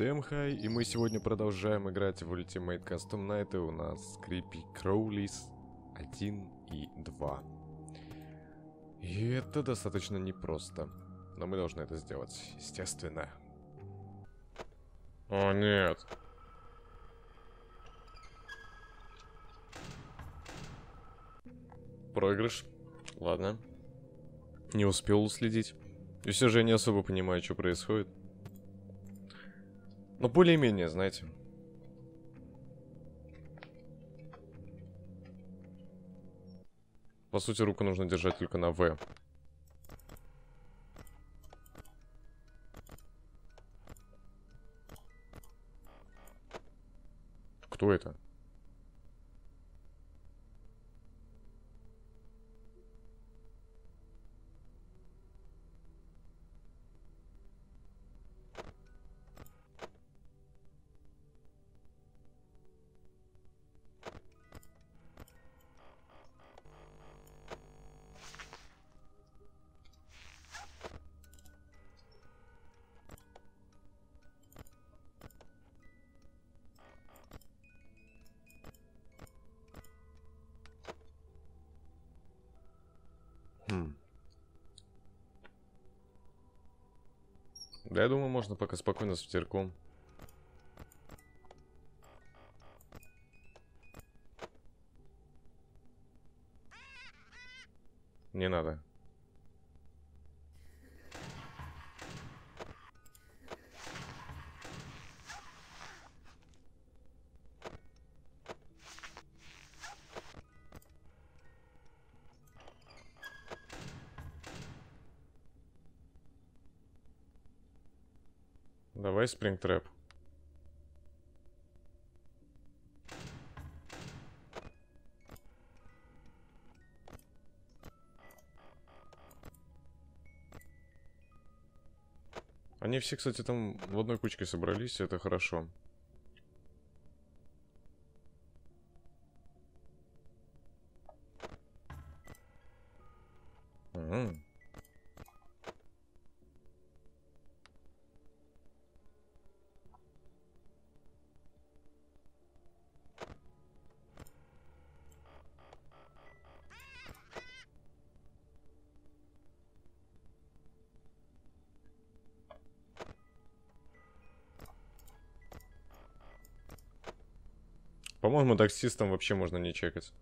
Всем хай, и мы сегодня продолжаем играть в Ultimate Custom Night, и у нас Creepy Crawlies 1 и 2. И это достаточно непросто, но мы должны это сделать, естественно. О, нет. Проигрыш. Ладно. Не успел уследить. И все же я не особо понимаю, что происходит. Но более-менее, знаете. По сути, руку нужно держать только на В. Кто это? Да, я думаю, можно пока спокойно с ветерком. Не надо. Давай спрингтрэп. Они все, кстати, там в одной кучке собрались, это хорошо. Угу. По-моему, таксистам вообще можно не чекать.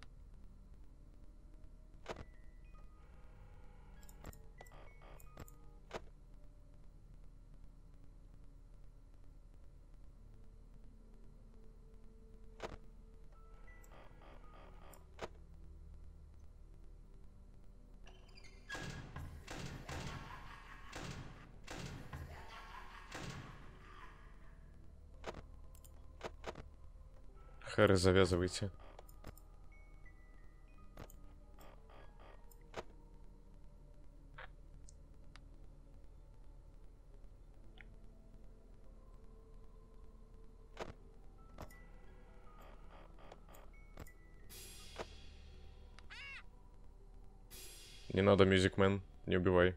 Хэры, завязывайте. Не надо, мюзикмен, не убивай.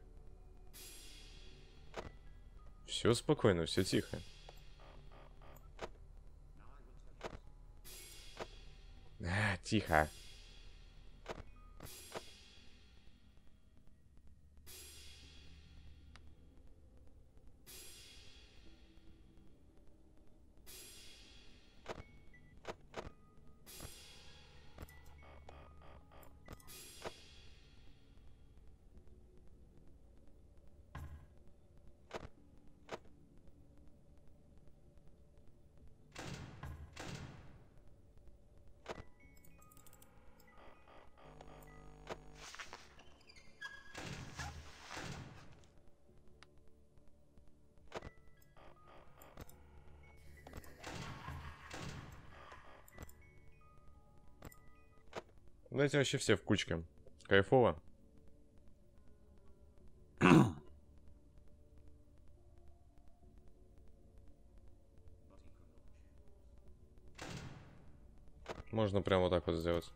Все спокойно, все тихо. Тихо. Дайте вообще все в кучке. Кайфово. Можно прямо вот так вот сделать.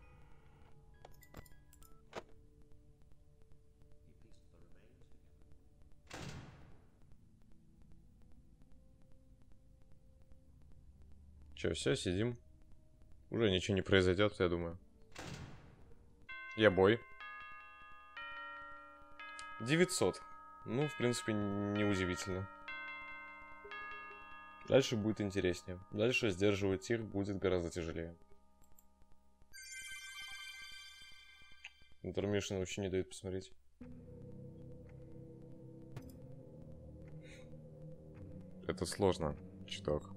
Че, все, сидим. Уже ничего не произойдет, я думаю. Я бой. 900. Ну, в принципе, неудивительно. Дальше будет интереснее. Дальше сдерживать их будет гораздо тяжелее. Интермишн вообще не дает посмотреть. Это сложно, чуток.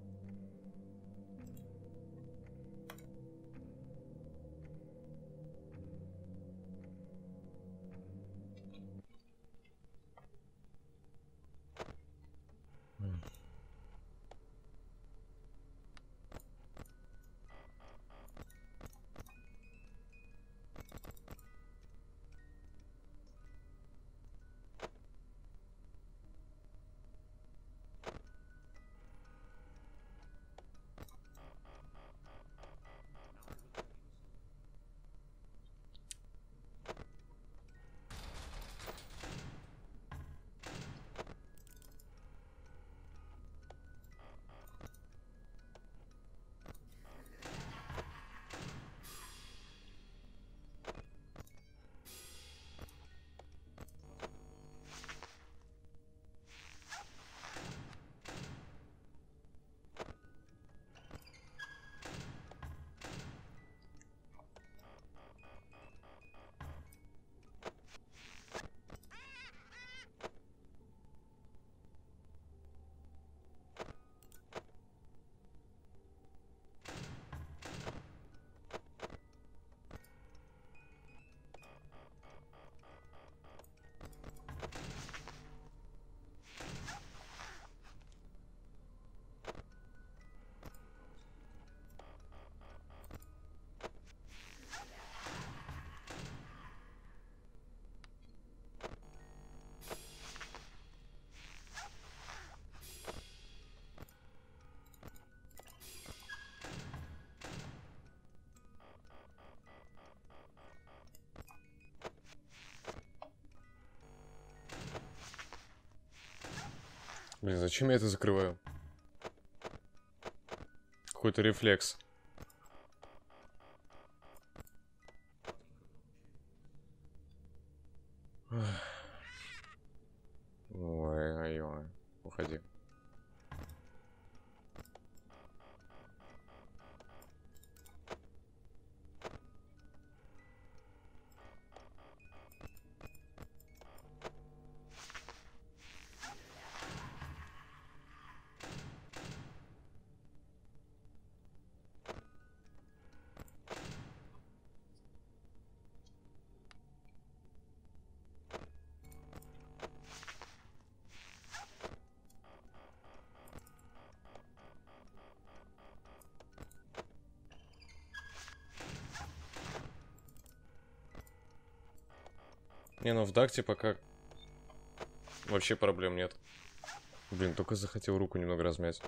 Блин, зачем я это закрываю? Какой-то рефлекс. Ой-ой-ой. Уходи. Не, ну в дакте пока вообще проблем нет. Блин, только захотел руку немного размять.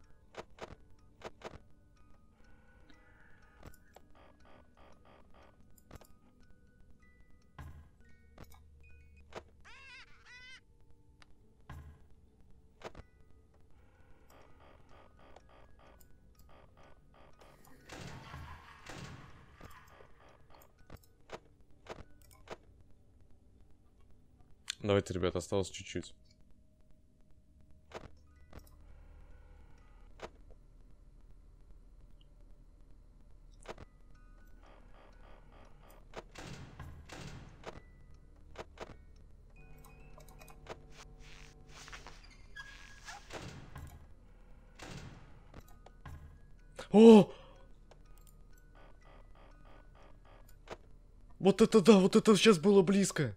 Давайте, ребята, осталось чуть-чуть. О! Вот это да, вот это сейчас было близко.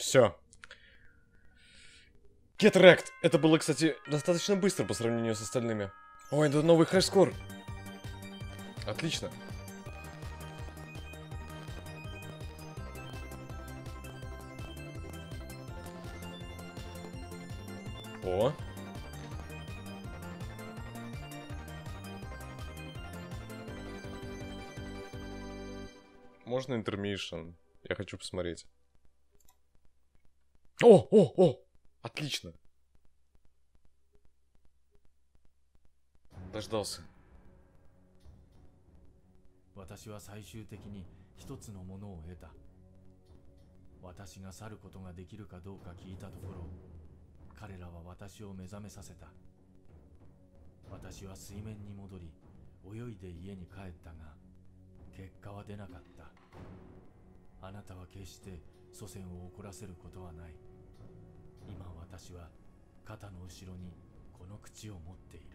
Все. Get wrecked. Это было, кстати, достаточно быстро по сравнению с остальными. Ой, это новый хэш-скор. Отлично. О. Можно интермишн? Я хочу посмотреть. О! Отлично. Дождался. 私は最終的に一つのものを得た。私が去ることができるかどうか聞いたところ、彼らは私を目覚めさせた。私は水面に戻り、泳いで家に帰ったが、結果は出なかった。あなたは決して祖先を怒らせることはない。今私は肩の後ろにこの口を持っている。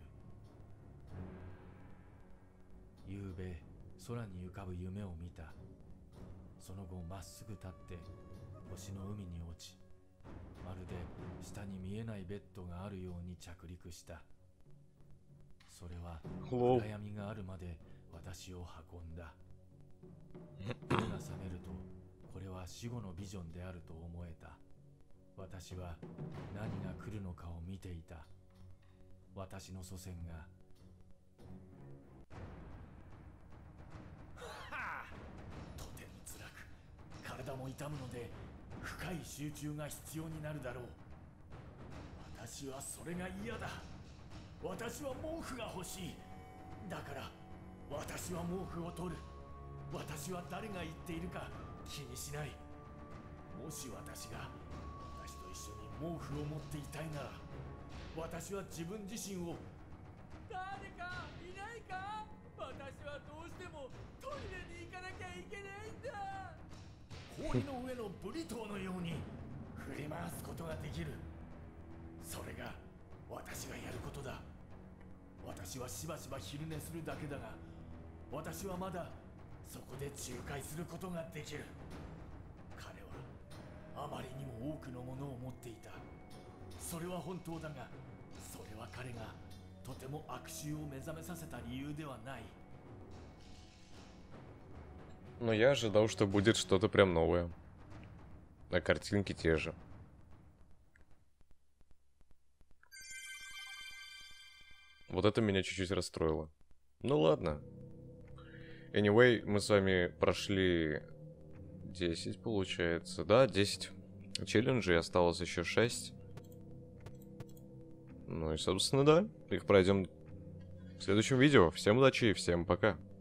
夕べ空に浮かぶ夢を見た。その後まっすぐ立って星の海に落ち、まるで下に見えないベッドがあるように着陸した。それは暗闇があるまで私を運んだ。目が覚めるとこれは死後のビジョンであると思えた。私は何が来るのかを見ていた。私の祖先がとても辛く、体も痛むので深い集中が必要になるだろう。私はそれが嫌だ。私は毛布が欲しい。だから私は毛布を取る。私は誰が言っているか気にしない。もし私が私と一緒に毛布を持っていたいなら、私は自分自身を誰かいないか、私はどうしてもトイレに行かなきゃいけないんだ。氷の上のブリトーのように振り回すことができる。それが私がやることだ。私はしばしば昼寝するだけだが、私はまだそこで仲介することができる。彼はあまりにも多くのものを持っていた。それは本当だが、それは彼がとても悪臭を目覚めさせた理由ではない。 Но я ожидал, что будет что-то прям новое. А картинки те же. Вот это меня чуть-чуть расстроило. Ну ладно. Anyway, мы с вами прошли 10, получается. Да, 10 челленджей, осталось еще 6. Ну и, собственно, да. Их пройдем в следующем видео. Всем удачи и всем пока.